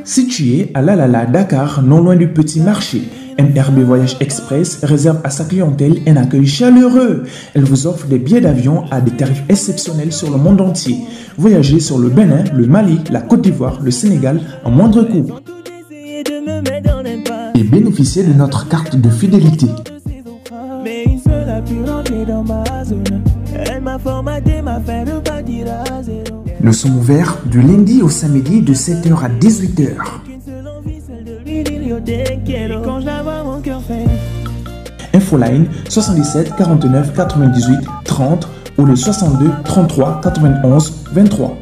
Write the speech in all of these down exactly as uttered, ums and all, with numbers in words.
Situé à Lalala, Dakar, non loin du petit marché, M R B Voyage Express réserve à sa clientèle un accueil chaleureux. Elle vous offre des billets d'avion à des tarifs exceptionnels sur le monde entier. Voyagez sur le Bénin, le Mali, la Côte d'Ivoire, le Sénégal en moindre coût. Et bénéficiez de notre carte de fidélité. Nous sommes ouverts du lundi au samedi de sept heures à dix-huit heures. Infoline soixante-dix-sept quarante-neuf quatre-vingt-dix-huit trente ou le soixante-deux trente-trois quatre-vingt-onze vingt-trois.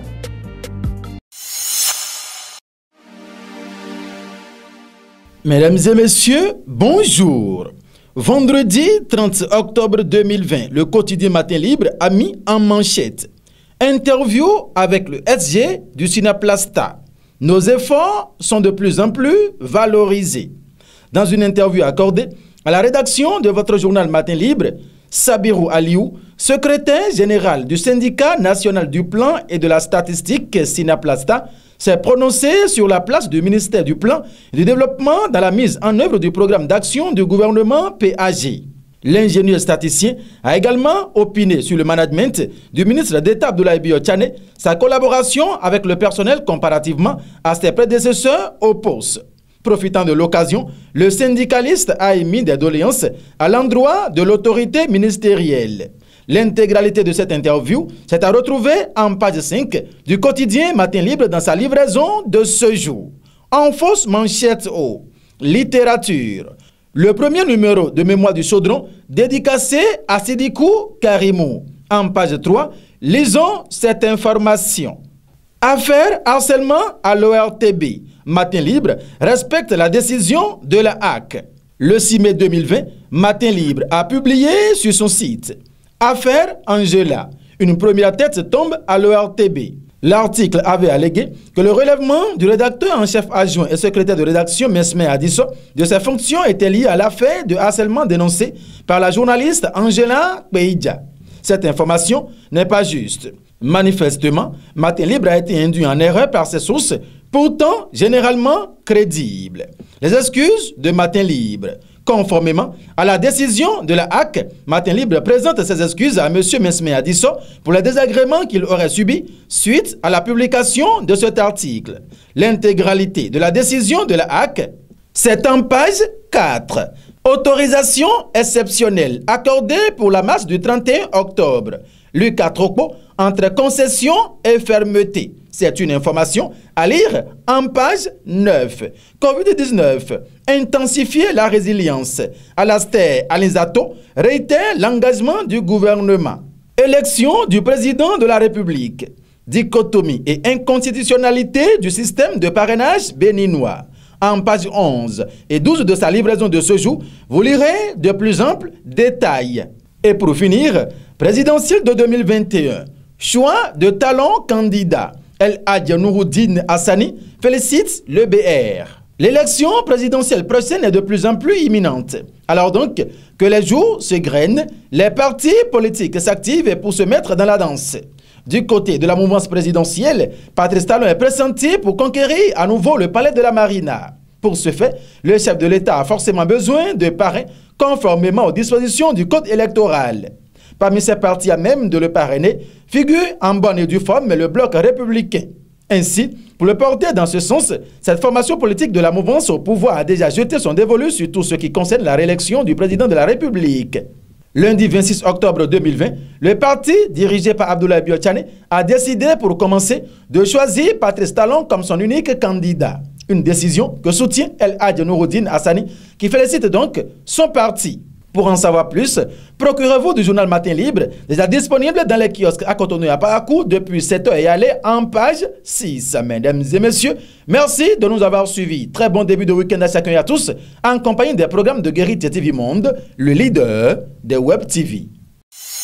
Mesdames et messieurs, bonjour. Vendredi trente octobre deux mille vingt, le quotidien Matin Libre a mis en manchette interview avec le S G du Cinéplasta. Nos efforts sont de plus en plus valorisés. Dans une interview accordée à la rédaction de votre journal Matin Libre, Sabirou Aliou, secrétaire général du syndicat national du plan et de la statistique Cinéplasta, s'est prononcé sur la place du ministère du Plan et du Développement dans la mise en œuvre du programme d'action du gouvernement P A G. L'ingénieur statisticien a également opiné sur le management du ministre d'État Abdoulaye Bio Tchane, sa collaboration avec le personnel comparativement à ses prédécesseurs au poste. Profitant de l'occasion, le syndicaliste a émis des doléances à l'endroit de l'autorité ministérielle. L'intégralité de cette interview s'est à retrouver en page cinq du quotidien Matin Libre dans sa livraison de ce jour. En fausse manchette haut, littérature. Le premier numéro de Mémoire du Chaudron dédicacé à Sidikou Karimou. En page trois, lisons cette information. Affaire harcèlement à l'O R T B. Matin Libre respecte la décision de la H A C. Le six mai deux mille vingt, Matin Libre a publié sur son site Affaire Angela. Une première tête tombe à l'O R T B. L'article avait allégué que le relèvement du rédacteur en chef adjoint et secrétaire de rédaction Mesme Adisso de ses fonctions était lié à l'affaire de harcèlement dénoncée par la journaliste Angela Peidja. Cette information n'est pas juste. Manifestement, Matin Libre a été induit en erreur par ses sources, pourtant généralement crédibles. Les excuses de Matin Libre. Conformément à la décision de la H A C, Matin Libre présente ses excuses à M. Mesme Adisso pour les désagréments qu'il aurait subis suite à la publication de cet article. L'intégralité de la décision de la H A C, c'est en page quatre. Autorisation exceptionnelle accordée pour la marche du trente et un octobre. Lucas Trocpo, entre concession et fermeté. C'est une information à lire en page neuf. covid dix-neuf, intensifier la résilience. Alastair Alizato réitère l'engagement du gouvernement. Élection du président de la République. Dichotomie et inconstitutionnalité du système de parrainage béninois. En page onze et douze de sa livraison de ce jour, vous lirez de plus amples détails. Et pour finir, présidentielle de deux mille vingt et un. Choix de talents candidats. El Hadj Nouroudine Hassani félicite le B R. L'élection présidentielle prochaine est de plus en plus imminente. Alors donc, que les jours se grainent, les partis politiques s'activent pour se mettre dans la danse. Du côté de la mouvance présidentielle, Patrice Talon est pressenti pour conquérir à nouveau le palais de la Marina. Pour ce fait, le chef de l'État a forcément besoin de parrains conformément aux dispositions du code électoral. Parmi ces partis à même de le parrainer, figure en bonne et due forme le bloc républicain. Ainsi, pour le porter dans ce sens, cette formation politique de la mouvance au pouvoir a déjà jeté son dévolu sur tout ce qui concerne la réélection du président de la République. Lundi vingt-six octobre deux mille vingt, le parti dirigé par Abdoulaye Bio Tchane a décidé pour commencer de choisir Patrice Talon comme son unique candidat. Une décision que soutient El Hadj Nouroudine Hassani qui félicite donc son parti. Pour en savoir plus, procurez-vous du journal Matin Libre, déjà disponible dans les kiosques à Cotonou et à Parakou depuis sept heures et allez en page six. Mesdames et messieurs, merci de nous avoir suivis. Très bon début de week-end à chacun et à tous, en compagnie des programmes de Guérite T V Monde, le leader des Web T V.